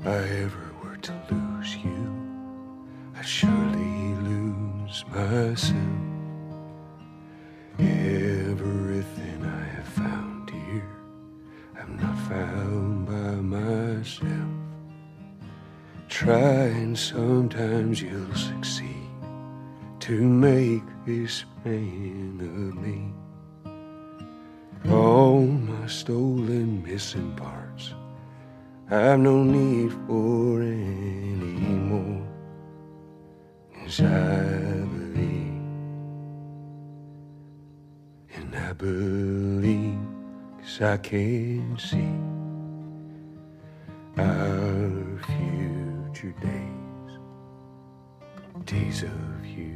I ever were to lose you, I'd surely lose myself. Everything I have found here, I'm not found by myself. Try and sometimes you'll succeed to make this man of me. All my stolen missing parts I've no need for anymore, 'cause I believe, and I believe 'cause I can see our future days, days of you.